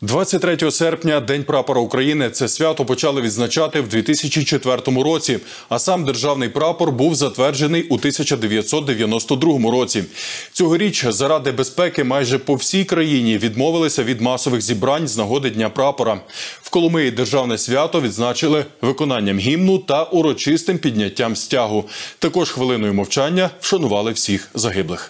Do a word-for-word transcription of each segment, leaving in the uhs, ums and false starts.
двадцять третього серпня – День прапора України. Це свято почали відзначати в дві тисячі четвертому році, а сам державний прапор був затверджений у тисяча дев'ятсот дев'яносто другому році. Цьогоріч заради безпеки майже по всій країні відмовилися від масових зібрань з нагоди Дня прапора. В Коломиї державне свято відзначили виконанням гімну та урочистим підняттям стягу. Також хвилиною мовчання вшанували всіх загиблих.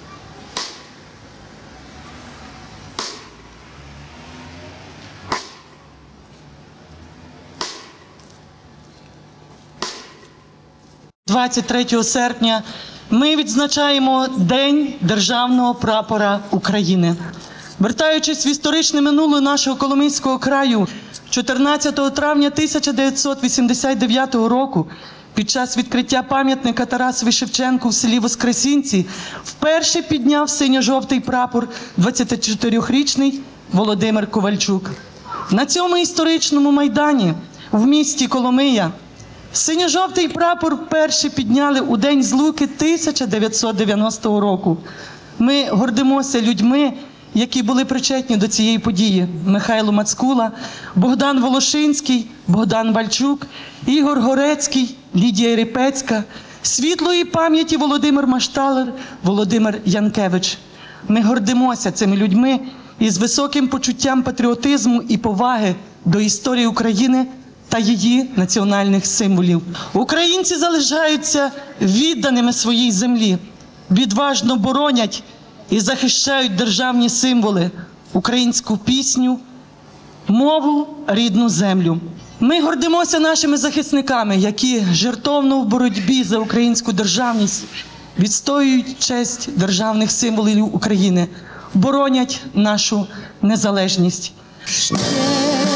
двадцять третього серпня ми відзначаємо День державного прапора України. Вертаючись в історичне минуле нашого Коломийського краю, чотирнадцятого травня тисяча дев'ятсот вісімдесят дев'ятого року під час відкриття пам'ятника Тарасові Шевченку в селі Воскресінці вперше підняв синьо-жовтий прапор двадцятичотирирічний Володимир Ковальчук. На цьому історичному майдані в місті Коломия синьо-жовтий прапор вперше підняли у День Злуки тисяча дев'ятсот дев'яностого року. Ми гордимося людьми, які були причетні до цієї події. Михайло Мацкула, Богдан Волошинський, Богдан Вальчук, Ігор Горецький, Лідія Репецька, світлої пам'яті Володимир Машталер, Володимир Янкевич. Ми гордимося цими людьми із високим почуттям патріотизму і поваги до історії України та її національних символів. Українці залишаються відданими своїй землі, відважно боронять і захищають державні символи, українську пісню, мову, рідну землю. Ми гордимося нашими захисниками, які жертовно в боротьбі за українську державність відстоюють честь державних символів України, боронять нашу незалежність.